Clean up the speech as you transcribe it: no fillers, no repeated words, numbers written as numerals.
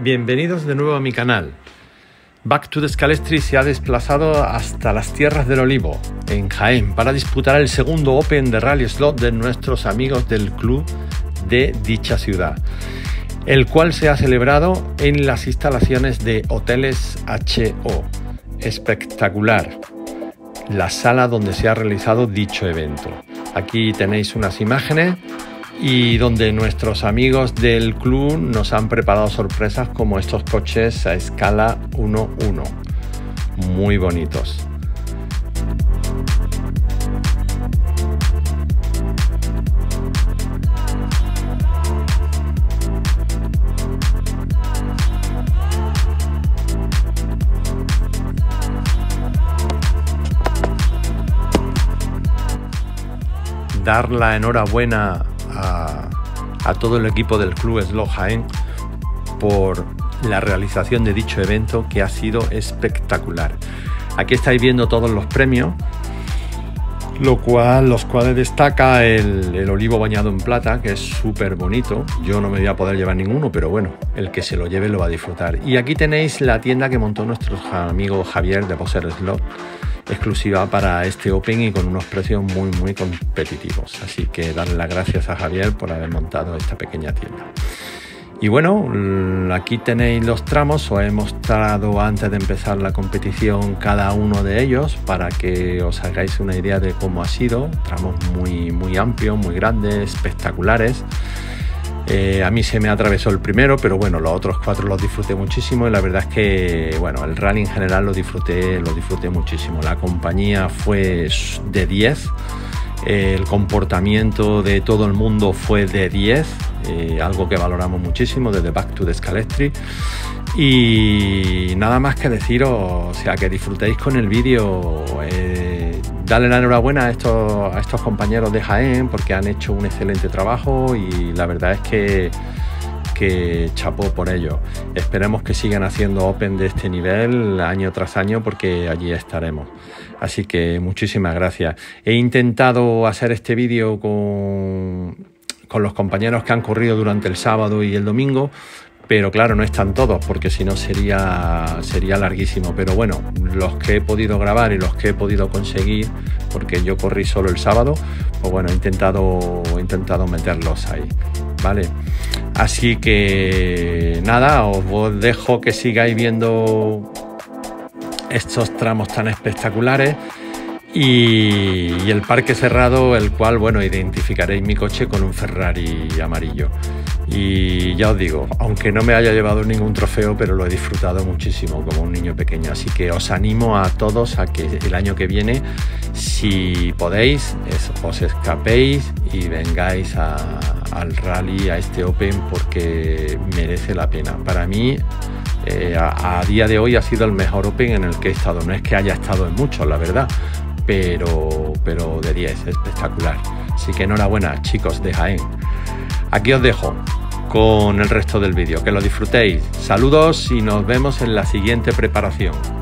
Bienvenidos de nuevo a mi canal. Back to the Scalestri se ha desplazado hasta las tierras del Olivo, en Jaén, para disputar el segundo Open de Rally Slot de nuestros amigos del club de dicha ciudad, el cual se ha celebrado en las instalaciones de Hoteles HO. Espectacular la sala donde se ha realizado dicho evento. Aquí tenéis unas imágenes y donde nuestros amigos del club nos han preparado sorpresas como estos coches a escala 1:1, muy bonitos. Dar la enhorabuena a todo el equipo del Club Slot Jaén por la realización de dicho evento, que ha sido espectacular. Aquí estáis viendo todos los premios, los cuales destaca el olivo bañado en plata, que es súper bonito. Yo no me voy a poder llevar ninguno, pero bueno, el que se lo lleve lo va a disfrutar. Y aquí tenéis la tienda que montó nuestro amigo Javier de Boser Slot, exclusiva para este Open y con unos precios muy competitivos. Así que darle las gracias a Javier por haber montado esta pequeña tienda. Y bueno, aquí tenéis los tramos. Os he mostrado antes de empezar la competición cada uno de ellos para que os hagáis una idea de cómo ha sido. Tramos muy amplios, muy grandes, espectaculares. A mí se me atravesó el primero, pero bueno, los otros 4 los disfruté muchísimo y la verdad es que bueno, el rally en general lo disfruté muchísimo. La compañía fue de 10, el comportamiento de todo el mundo fue de 10, algo que valoramos muchísimo desde Back to the Scalestri. Y nada más que deciros, o sea, que disfrutéis con el vídeo. Darle la enhorabuena a estos compañeros de Jaén porque han hecho un excelente trabajo y la verdad es que chapó por ello. Esperemos que sigan haciendo Open de este nivel año tras año, porque allí estaremos. Así que muchísimas gracias. He intentado hacer este vídeo con los compañeros que han corrido durante el sábado y el domingo, pero claro, no están todos porque si no sería larguísimo. Pero bueno, los que he podido grabar y los que he podido conseguir, porque yo corrí solo el sábado, pues bueno, he intentado meterlos ahí, ¿vale? Así que nada, os dejo que sigáis viendo estos tramos tan espectaculares y el parque cerrado, el cual, bueno, identificaréis mi coche con un Ferrari amarillo. Y ya os digo, aunque no me haya llevado ningún trofeo, pero lo he disfrutado muchísimo como un niño pequeño. Así que os animo a todos a que el año que viene, si podéis, os escapéis y vengáis al rally, a este Open, porque merece la pena. Para mí, a día de hoy ha sido el mejor Open en el que he estado. No es que haya estado en muchos, la verdad, pero de 10, espectacular. Así que enhorabuena, chicos de Jaén. Aquí os dejo con el resto del vídeo. Que lo disfrutéis. Saludos y nos vemos en la siguiente preparación.